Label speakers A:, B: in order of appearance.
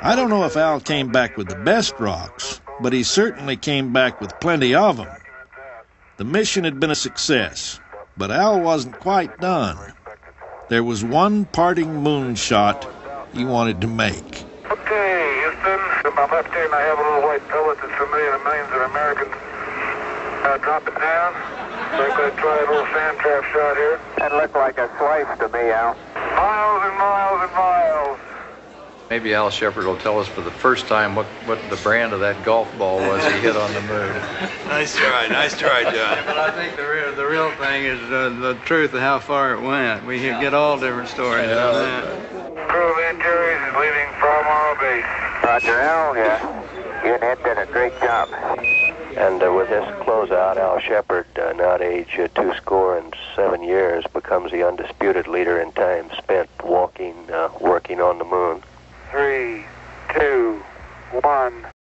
A: I don't know if Al came back with the best rocks, but he certainly came back with plenty of them. The mission had been a success, but Al wasn't quite done. There was one parting moonshot he wanted to make.
B: Okay, Houston, to my left here, and I have a little white pellet that's familiar to millions of Americans. Drop it down. We're going to try a little sand trap shot here.
C: That looked like a slice to me, Al.
B: Miles and miles and miles.
D: Maybe Al Shepard will tell us for the first time what the brand of that golf ball was he hit on the moon.
E: Nice try, John.
F: But I think the real thing is the truth of how far it went. We can get all different stories on that.
B: Crew of injuries is leaving Fra Mauro base.
C: Roger, Al. Yeah. You and Ed did a great job.
G: And with this closeout, Al Shepard, now at age 27 years, becomes the undisputed leader in time spent working on the moon.
B: 3, 2, 1.